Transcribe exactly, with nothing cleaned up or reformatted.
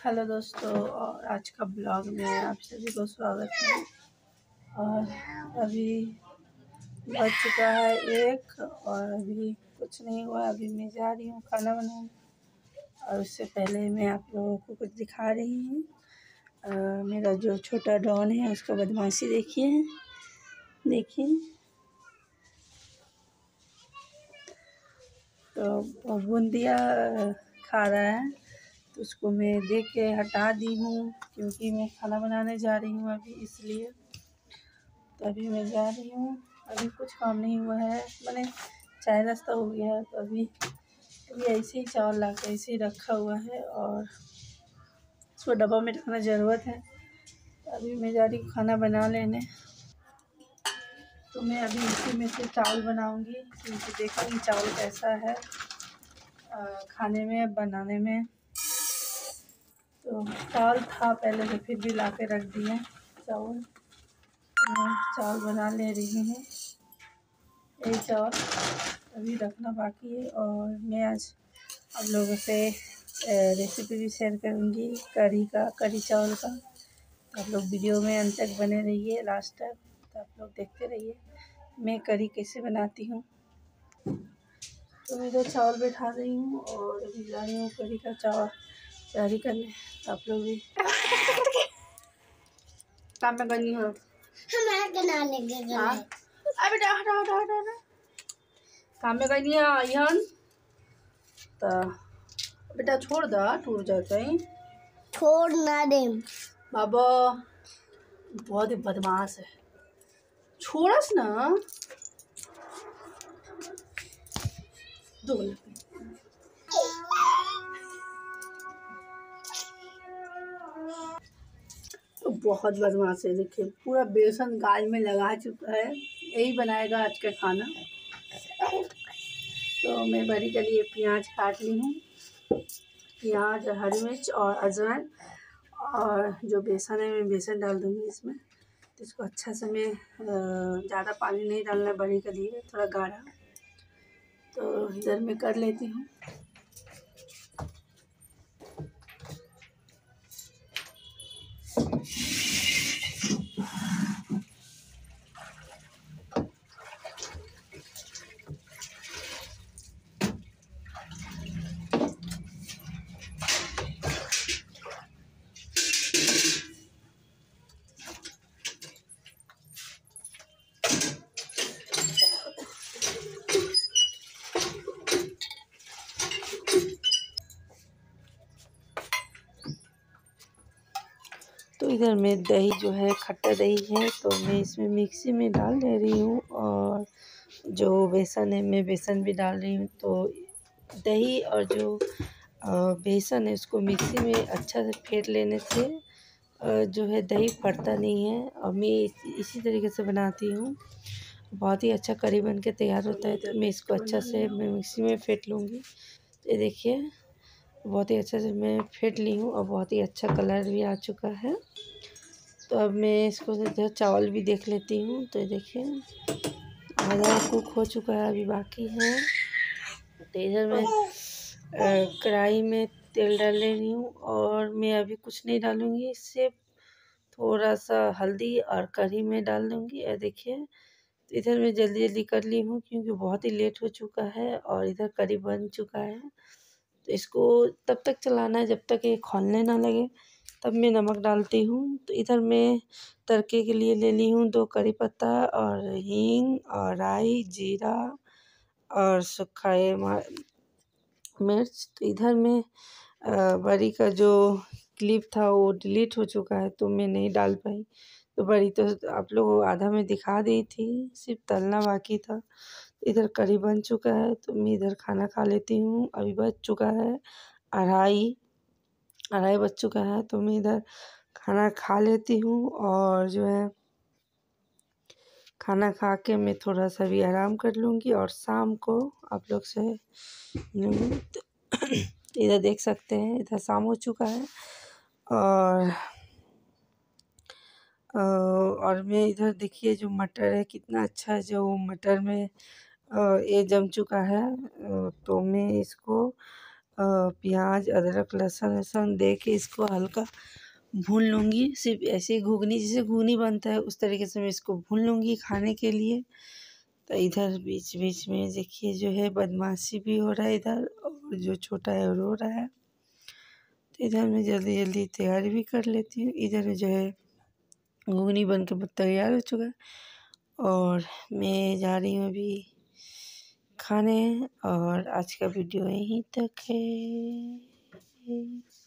Hello दोस्तों, और आज का ब्लॉग में आप सभी को स्वागत है। और अभी बज चुका है एक और अभी कुछ नहीं हुआ। अभी मैं जा रही हूँ खाना बनाने, और उससे पहले मैं आप लोगों को कुछ दिखा रही हूँ। मेरा जो छोटा डॉन है उसका बदमाशी देखिए देखिए। तो बूंदिया खा रहा है, तो उसको मैं देख के हटा दी हूँ क्योंकि मैं खाना बनाने जा रही हूँ अभी, इसलिए। तो अभी मैं जा रही हूँ, अभी कुछ काम नहीं हुआ है, मैंने चाय नाश्ता हो गया है। तो अभी अभी ऐसे ही चावल ला के ऐसे ही रखा हुआ है और उसको डब्बा में रखना ज़रूरत है। तो अभी मैं जा रही हूँ खाना बना लेने। तो मैं अभी इसी में से चावल बनाऊँगी क्योंकि देखूँगी चावल कैसा है आ, खाने में बनाने में। तो चावल था पहले से, फिर भी ला के रख दिए चावल। मैं चावल बना ले रही हूँ, ये चावल अभी रखना बाकी है। और मैं आज आप लोगों से रेसिपी भी शेयर करूँगी कढ़ी का, कढ़ी चावल का। आप लोग वीडियो में अंत तक बने रहिए, लास्ट तक, तो आप लोग देखते रहिए मैं कढ़ी कैसे बनाती हूँ। तो मैं इधर चावल बैठा रही हूँ और अभी जा रही हूँ कढ़ी का चावल तैयारी करने। आप लोग भी काम में करनी हो काम में करनी है तो बेटा छोड़ दा, टूट जाते हैं। छोड़ ना दे बाबा, बहुत ही बदमाश है, छोड़स ना दो। तो बहुत बदमाश है, देखिए पूरा बेसन गाल में लगा चुका है। यही बनाएगा आज का खाना। तो मैं बड़ी के लिए प्याज काट ली हूँ, प्याज, हरी मिर्च और अजवाइन, और जो बेसन है मैं बेसन डाल दूँगी इसमें। तो इसको अच्छा से मैं, ज़्यादा पानी नहीं डालना बड़ी के लिए, थोड़ा गाढ़ा। तो इधर मैं कर लेती हूँ। तो इधर में दही जो है, खट्टा दही है, तो मैं इसमें मिक्सी में डाल दे रही हूँ। और जो बेसन है मैं बेसन भी डाल रही हूँ। तो दही और जो बेसन है उसको मिक्सी में अच्छा से फेंट लेने से जो है दही फटता नहीं है। और मैं इसी तरीके से बनाती हूँ, बहुत ही अच्छा करी बन के तैयार होता है। तो मैं इसको अच्छा से मैं मिक्सी में फेंट लूँगी। ये देखिए बहुत ही अच्छे से मैं फेंट ली हूँ और बहुत ही अच्छा कलर भी आ चुका है। तो अब मैं इसको इधर चावल भी देख लेती हूँ। तो देखिए आधा कुक हो चुका है, अभी बाकी है। तो इधर मैं कढ़ाई में तेल डाल ले रही हूँ और मैं अभी कुछ नहीं डालूँगी, सिर्फ थोड़ा सा हल्दी और कढ़ी में डाल दूँगी। और देखिए तो इधर मैं जल्दी जल्दी कर ली हूँ क्योंकि बहुत ही लेट हो चुका है और इधर कढ़ी बन चुका है। तो इसको तब तक चलाना है जब तक ये खौलने ना लगे, तब मैं नमक डालती हूँ। तो इधर मैं तड़के के लिए ले ली हूँ दो करी पत्ता और हींग और राई, जीरा और सूखा मिर्च। तो इधर में बड़ी का जो क्लिप था वो डिलीट हो चुका है, तो मैं नहीं डाल पाई। तो बड़ी तो आप लोगों को आधा में दिखा दी थी, सिर्फ तलना बाकी था। इधर कढ़ी बन चुका है, तो मैं इधर खाना खा लेती हूँ। अभी बज चुका है अढ़ाई अढ़ाई बज चुका है, तो मैं इधर खाना खा लेती हूँ। और जो है खाना खा के मैं थोड़ा सा भी आराम कर लूँगी और शाम को आप लोग से मिलूँगी। तो इधर देख सकते हैं इधर शाम हो चुका है और और मैं इधर देखिए जो मटर है कितना अच्छा, जो मटर में ये जम चुका है। तो मैं इसको प्याज अदरक लहसुन वहसुन दे के इसको हल्का भून लूँगी। सिर्फ ऐसे ही घुगनी, जैसे घुगनी बनता है उस तरीके से मैं इसको भून लूँगी खाने के लिए। तो इधर बीच बीच में देखिए जो है बदमाशी भी हो रहा है इधर, और जो छोटा है रो रहा है। तो इधर मैं जल्दी जल्दी तैयारी भी कर लेती हूँ। इधर जो है घुगनी बन के तैयार हो चुका है और मैं जा रही हूँ अभी खाने। और आज का वीडियो यहीं तक है।